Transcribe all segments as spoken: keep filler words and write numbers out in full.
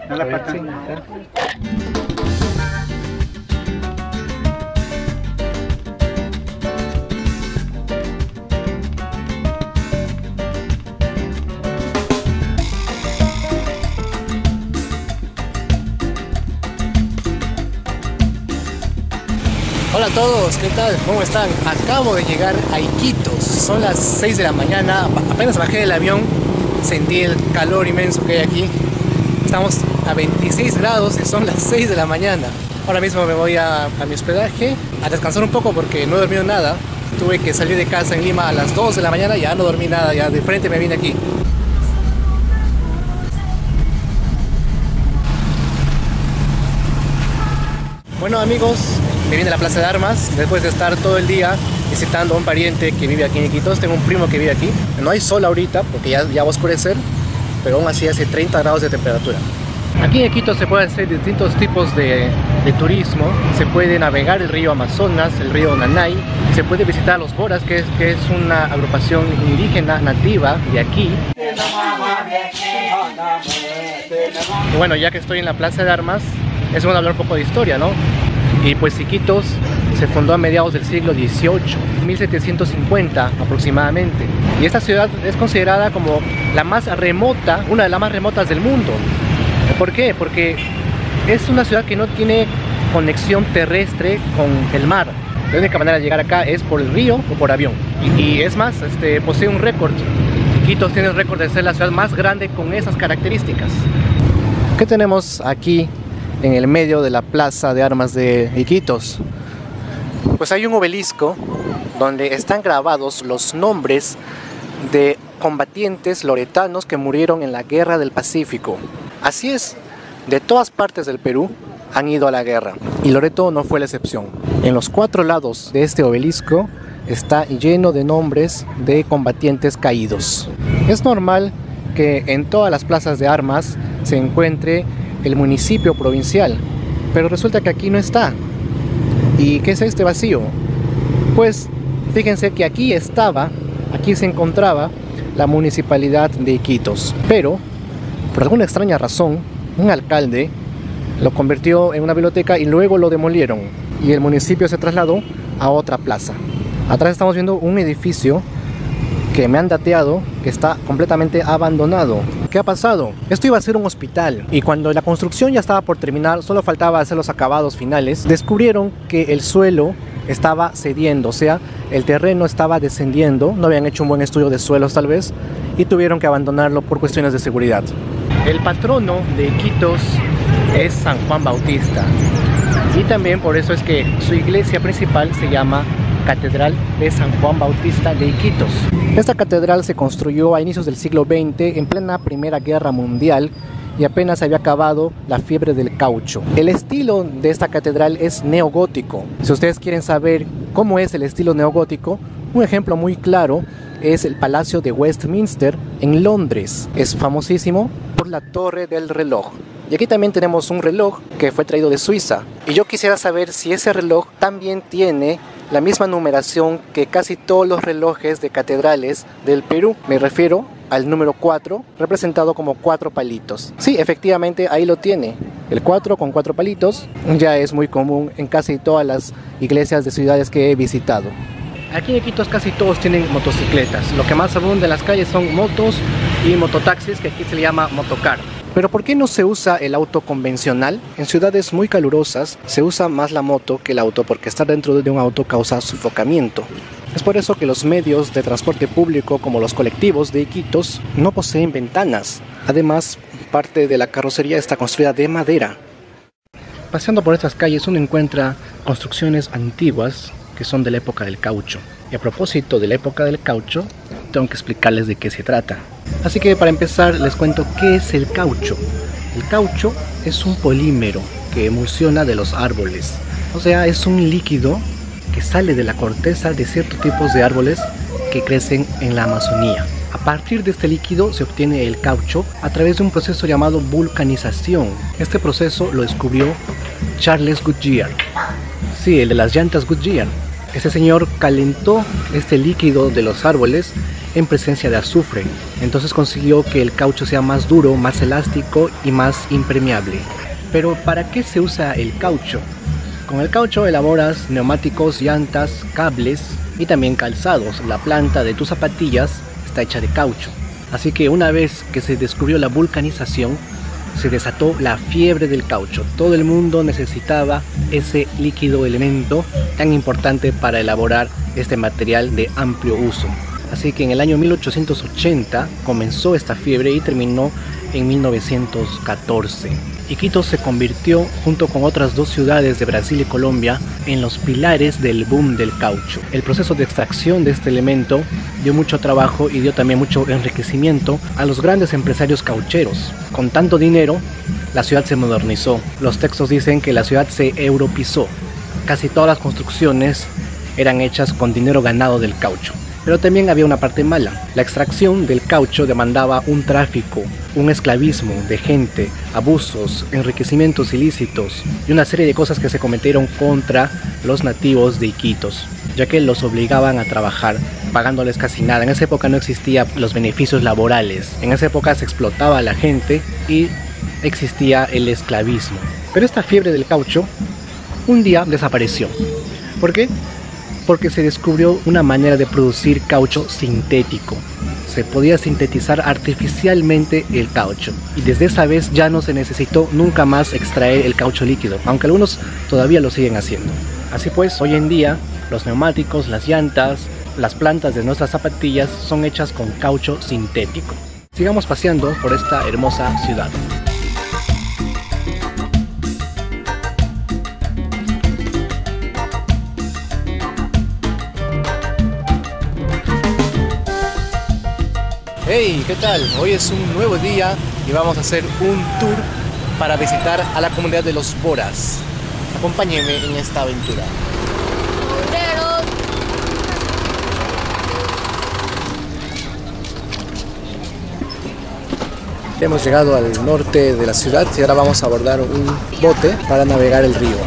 No la pata. Hola a todos, ¿qué tal? ¿Cómo están? Acabo de llegar a Iquitos, son las seis de la mañana, apenas bajé del avión, sentí el calor inmenso que hay aquí. Estamos a veintiséis grados y son las seis de la mañana. Ahora mismo me voy a, a mi hospedaje a descansar un poco porque no he dormido nada. Tuve que salir de casa en Lima a las dos de la mañana, ya no dormí nada, ya de frente me vine aquí. Bueno amigos, me vine a la Plaza de Armas después de estar todo el día visitando a un pariente que vive aquí en Iquitos. Tengo un primo que vive aquí. No hay sol ahorita porque ya, ya va a oscurecer, pero aún así hace treinta grados de temperatura. Aquí en Iquitos se pueden hacer distintos tipos de, de turismo. Se puede navegar el río Amazonas, el río Nanay. Se puede visitar los Boras, que es, que es una agrupación indígena nativa de aquí. Y bueno, ya que estoy en la Plaza de Armas, es bueno hablar un poco de historia, ¿no? Y pues Iquitos se fundó a mediados del siglo dieciocho, mil setecientos cincuenta aproximadamente. Y esta ciudad es considerada como la más remota, una de las más remotas del mundo. ¿Por qué? Porque es una ciudad que no tiene conexión terrestre con el mar. La única manera de llegar acá es por el río o por avión. Y, y es más, este, posee un récord. Iquitos tiene el récord de ser la ciudad más grande con esas características. ¿Qué tenemos aquí en el medio de la Plaza de Armas de Iquitos? Pues hay un obelisco donde están grabados los nombres de combatientes loretanos que murieron en la Guerra del Pacífico. Así es, de todas partes del Perú han ido a la guerra y Loreto no fue la excepción. En los cuatro lados de este obelisco está lleno de nombres de combatientes caídos. Es normal que en todas las plazas de armas se encuentre el municipio provincial, pero resulta que aquí no está. ¿Y qué es este vacío? Pues fíjense que aquí estaba, aquí se encontraba la municipalidad de Iquitos, pero por alguna extraña razón un alcalde lo convirtió en una biblioteca y luego lo demolieron y el municipio se trasladó a otra plaza. Atrás estamos viendo un edificio que me han dateado que está completamente abandonado. ¿Qué ha pasado? Esto iba a ser un hospital y cuando la construcción ya estaba por terminar, solo faltaba hacer los acabados finales, descubrieron que el suelo estaba cediendo, o sea, el terreno estaba descendiendo, no habían hecho un buen estudio de suelos tal vez, y tuvieron que abandonarlo por cuestiones de seguridad. El patrono de Iquitos es San Juan Bautista y también por eso es que su iglesia principal se llama Catedral de San Juan Bautista de Iquitos. Esta catedral se construyó a inicios del siglo veinte en plena Primera Guerra Mundial y apenas había acabado la fiebre del caucho. El estilo de esta catedral es neogótico. Si ustedes quieren saber cómo es el estilo neogótico, un ejemplo muy claro es el Palacio de Westminster en Londres. Es famosísimo por la Torre del Reloj. Y aquí también tenemos un reloj que fue traído de Suiza. Y yo quisiera saber si ese reloj también tiene la misma numeración que casi todos los relojes de catedrales del Perú. Me refiero al número cuatro, representado como cuatro palitos. Sí, efectivamente ahí lo tiene. El cuatro con cuatro palitos ya es muy común en casi todas las iglesias de ciudades que he visitado. Aquí en Iquitos casi todos tienen motocicletas. Lo que más abunda en las calles son motos y mototaxis, que aquí se le llama motocar. Pero ¿por qué no se usa el auto convencional? En ciudades muy calurosas se usa más la moto que el auto porque estar dentro de un auto causa sofocamiento. Es por eso que los medios de transporte público como los colectivos de Iquitos no poseen ventanas. Además, parte de la carrocería está construida de madera. Paseando por estas calles uno encuentra construcciones antiguas que son de la época del caucho. Y a propósito de la época del caucho, tengo que explicarles de qué se trata. Así que para empezar les cuento qué es el caucho. El caucho es un polímero que emulsiona de los árboles. O sea, es un líquido que sale de la corteza de ciertos tipos de árboles que crecen en la Amazonía. A partir de este líquido se obtiene el caucho a través de un proceso llamado vulcanización. Este proceso lo descubrió Charles Goodyear. Sí, el de las llantas Goodyear. Este señor calentó este líquido de los árboles en presencia de azufre. Entonces consiguió que el caucho sea más duro, más elástico y más impermeable. Pero ¿para qué se usa el caucho? Con el caucho elaboras neumáticos, llantas, cables y también calzados. La planta de tus zapatillas está hecha de caucho. Así que una vez que se descubrió la vulcanización, se desató la fiebre del caucho. Todo el mundo necesitaba ese líquido elemento tan importante para elaborar este material de amplio uso. Así que en el año mil ochocientos ochenta comenzó esta fiebre y terminó en mil novecientos catorce. Iquitos se convirtió, junto con otras dos ciudades de Brasil y Colombia, en los pilares del boom del caucho. El proceso de extracción de este elemento dio mucho trabajo y dio también mucho enriquecimiento a los grandes empresarios caucheros. Con tanto dinero, la ciudad se modernizó. Los textos dicen que la ciudad se europeizó. Casi todas las construcciones eran hechas con dinero ganado del caucho. Pero también había una parte mala. La extracción del caucho demandaba un tráfico, un esclavismo de gente, abusos, enriquecimientos ilícitos y una serie de cosas que se cometieron contra los nativos de Iquitos, ya que los obligaban a trabajar pagándoles casi nada. En esa época no existían los beneficios laborales. En esa época se explotaba a la gente y existía el esclavismo. Pero esta fiebre del caucho un día desapareció. ¿Por qué? Porque se descubrió una manera de producir caucho sintético. Se podía sintetizar artificialmente el caucho y desde esa vez ya no se necesitó nunca más extraer el caucho líquido, aunque algunos todavía lo siguen haciendo. Así pues, hoy en día los neumáticos, las llantas, las plantas de nuestras zapatillas son hechas con caucho sintético. Sigamos paseando por esta hermosa ciudad. Hey, ¿qué tal? Hoy es un nuevo día y vamos a hacer un tour para visitar a la comunidad de los Boras. Acompáñenme en esta aventura. Hemos llegado al norte de la ciudad y ahora vamos a abordar un bote para navegar el río.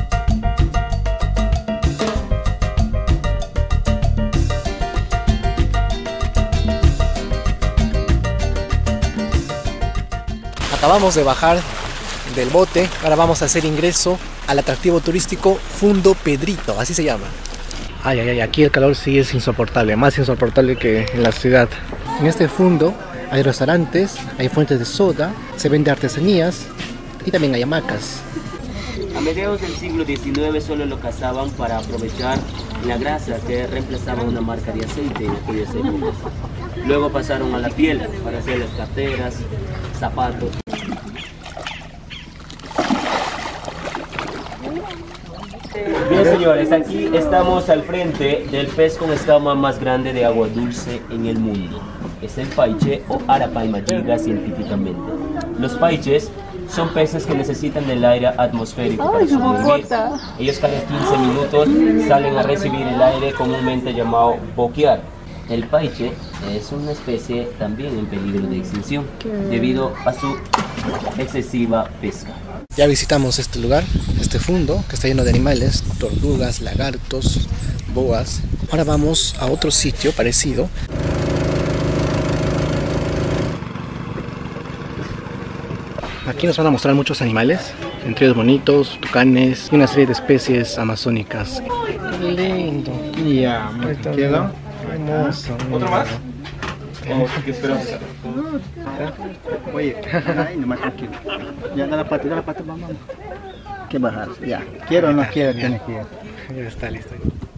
Acabamos de bajar del bote, ahora vamos a hacer ingreso al atractivo turístico Fundo Pedrito, así se llama. Ay, ay, ay, aquí el calor sí es insoportable, más insoportable que en la ciudad. En este fundo hay restaurantes, hay fuentes de soda, se vende artesanías y también hay hamacas. A mediados del siglo diecinueve solo lo cazaban para aprovechar la grasa que reemplazaba una marca de aceite en aquellas épocas. Luego pasaron a la piel para hacer las carteras, zapatos. Bien, señores, aquí estamos al frente del pez con escama más grande de agua dulce en el mundo. Es el paiche o Arapaimayiga científicamente. Los paiches son peces que necesitan del aire atmosférico para sobrevivir. Ellos cada quince minutos salen a recibir el aire comúnmente llamado boquear. El paiche es una especie también en peligro de extinción debido a su excesiva pesca. Ya visitamos este lugar, este fundo que está lleno de animales, tortugas, lagartos, boas. Ahora vamos a otro sitio parecido. Aquí nos van a mostrar muchos animales, entre ellos bonitos, tucanes y una serie de especies amazónicas. ¡Qué lindo! Ya, muy tranquilo. Hermoso. ¿Otro más? ¿O qué esperamos? Oye, ay, nomás tranquilo. Ya, da la pata, da la pata, vamos. Que bajar, ya. Quiero o no quiero, tienes que ir. Ya está listo.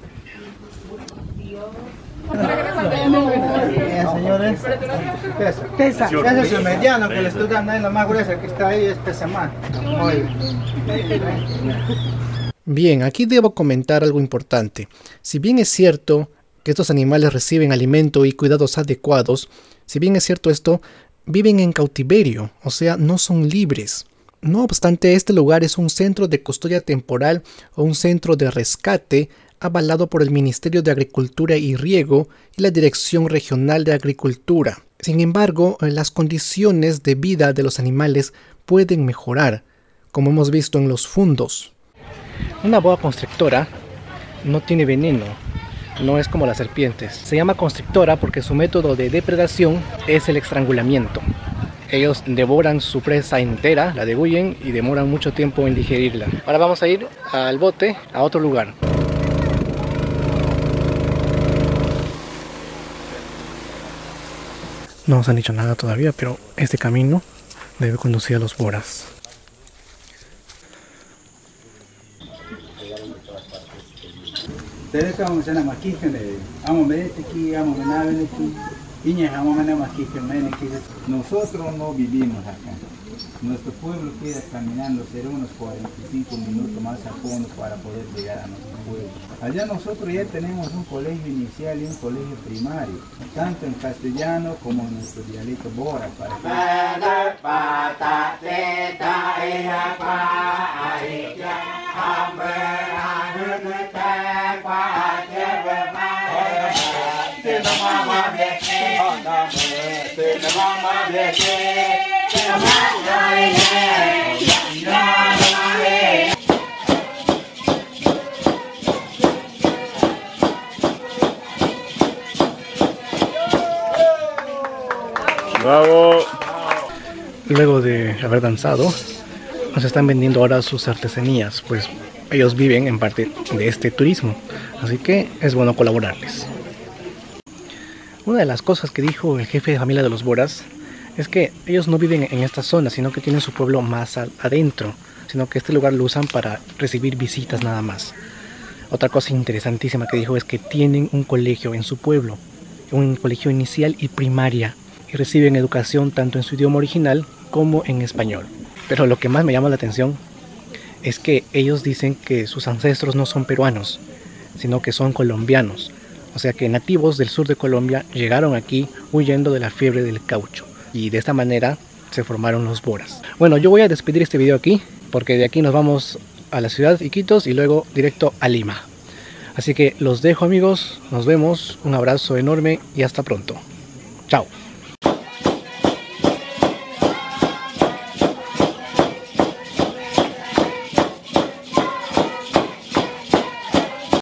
Bien, señores. Pesa. Pesa. Ese es el mediano que le estoy dando ahí, la más gruesa que está ahí, es pesa más. Muy bien. Bien, aquí debo comentar algo importante. Si bien es cierto que estos animales reciben alimento y cuidados adecuados, si bien es cierto esto, viven en cautiverio, o sea, no son libres. No obstante, este lugar es un centro de custodia temporal o un centro de rescate avalado por el Ministerio de Agricultura y Riego y la Dirección Regional de Agricultura. Sin embargo, las condiciones de vida de los animales pueden mejorar, como hemos visto en los fundos. Una boa constrictora no tiene veneno, no es como las serpientes. Se llama constrictora porque su método de depredación es el estrangulamiento. Ellos devoran su presa entera, la degüellen y demoran mucho tiempo en digerirla. Ahora vamos a ir al bote, a otro lugar. No nos han dicho nada todavía, pero este camino debe conducir a los boras. Ustedes vamos a hacer maquillaje, vamos a ver aquí, vamos a ver aquí, y vamos a ver maquillaje. Nosotros no vivimos acá. Nuestro pueblo queda caminando, será unos cuarenta y cinco minutos más a fondo para poder llegar a nuestro pueblo. Allá nosotros ya tenemos un colegio inicial y un colegio primario, tanto en castellano como en nuestro dialecto bora. Para ¡Bravo! Luego de haber danzado, nos están vendiendo ahora sus artesanías, pues ellos viven en parte de este turismo, así que es bueno colaborarles. Una de las cosas que dijo el jefe de familia de los boras es que ellos no viven en esta zona, sino que tienen su pueblo más adentro, sino que este lugar lo usan para recibir visitas nada más. Otra cosa interesantísima que dijo es que tienen un colegio en su pueblo, un colegio inicial y primaria, y reciben educación tanto en su idioma original como en español. Pero lo que más me llama la atención es que ellos dicen que sus ancestros no son peruanos, sino que son colombianos. O sea que nativos del sur de Colombia llegaron aquí huyendo de la fiebre del caucho. Y de esta manera se formaron los boras. Bueno, yo voy a despedir este video aquí, porque de aquí nos vamos a la ciudad de Iquitos y luego directo a Lima. Así que los dejo, amigos, nos vemos, un abrazo enorme y hasta pronto. Chao.